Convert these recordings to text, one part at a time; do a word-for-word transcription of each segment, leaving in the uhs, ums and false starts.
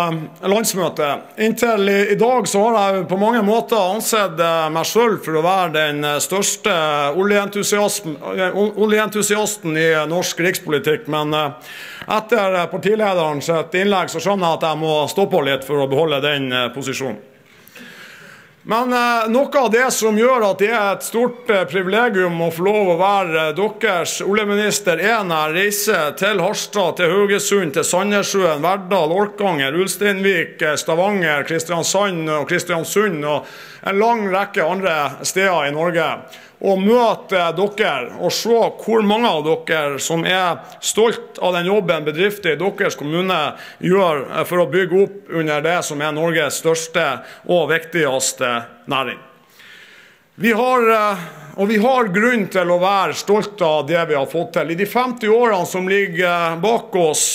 landsmøte. Inntil i dag så har jeg på mange måter ansett meg selv for å være den største oljeentusiasten i norsk rikspolitikk, men etter partilederens innlegg så skjønner jeg at jeg må stå på litt for å beholde den posisjonen. Men eh, noe av det som gjør at det er et stort eh, privilegium å få lov å være deres oljeminister, er når jeg reiser til Harstad, til Haugesund, til Sandnessjøen, Verdal, Orkanger, Ulsteinvik, Stavanger, Kristiansand og Kristiansund og en lang rekke andre steder i Norge, og møte dere og se hvor mange av dere som er stolt av den jobben bedrifter i deres kommune gjør for å bygge opp under det som er Norges største og viktigste næring. Vi har, og vi har grunn til å være stolte av det vi har fått til. I de femti årene som ligger bak oss,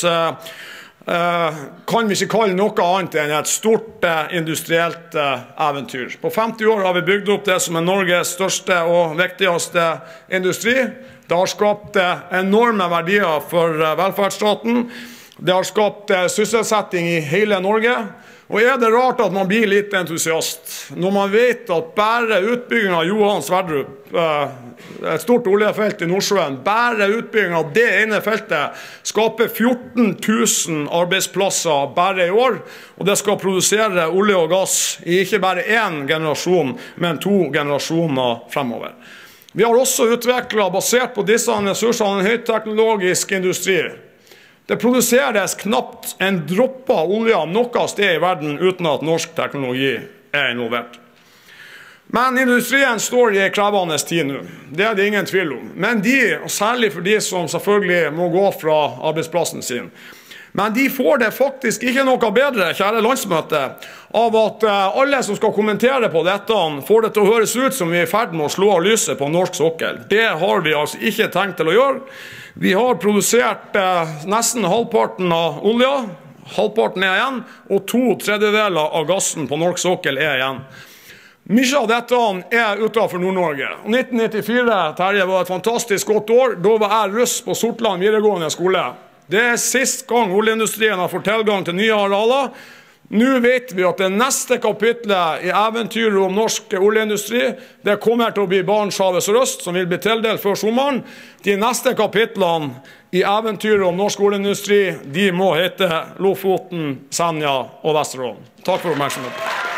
kan vi ikke kalle noe annet enn et stort industrielt eventyr. På femti år har vi bygd opp det som er Norges største og viktigste industri. Det har skapt enorme verdier for velferdsstaten. Det har skapt sysselsetting i hele Norge. Og er det rart at man blir litt entusiast når man vet at bare utbygging av Johan Sverdrup, et stort oljefelt i Nordsjøen, bare utbygging av det ene feltet skaper fjorten tusen arbeidsplasser bare i år, og det skal produsere olje og gass i ikke bare én generasjon, men to generasjoner fremover. Vi har også utviklet, basert på disse ressursene, en høyteknologisk industri. Det produseres knapt en droppe av olje noe sted i verden uten at norsk teknologi er involvert. Men industrien står i en krevende tid nå. Det er det ingen tvil om. Men de, og særlig for de som selvfølgelig må gå fra arbeidsplassen sin, men de får det faktisk ikke noe bedre, kjære landsmøte, av at alle som skal kommentere på dette får det til å høres ut som vi er i ferd med å slå av lyset på norsk sokkel. Det har vi altså ikke tenkt til å gjøre. Vi har produsert eh, nesten halvparten av olja, halvparten er igjen, og to tredjedeler av gassen på norsk sokkel er igjen. Mye av dette er utenfor Nord-Norge. nitten nittifire, Terje, var et fantastisk godt år. Da var jeg russ på Sortland videregående skole. Det er sist gang oljeindustrien har fått tilgang til nye arealer. Nå vet vi at det neste kapitlet i eventyret om norsk oljeindustri, det kommer til å bli Barentshavet sørøst, som vil bli tildelt før sommeren. De neste kapitlene i eventyret om norsk oljeindustri, de må hete Lofoten, Senja og Vesterålen. Takk for oppmerksomheten.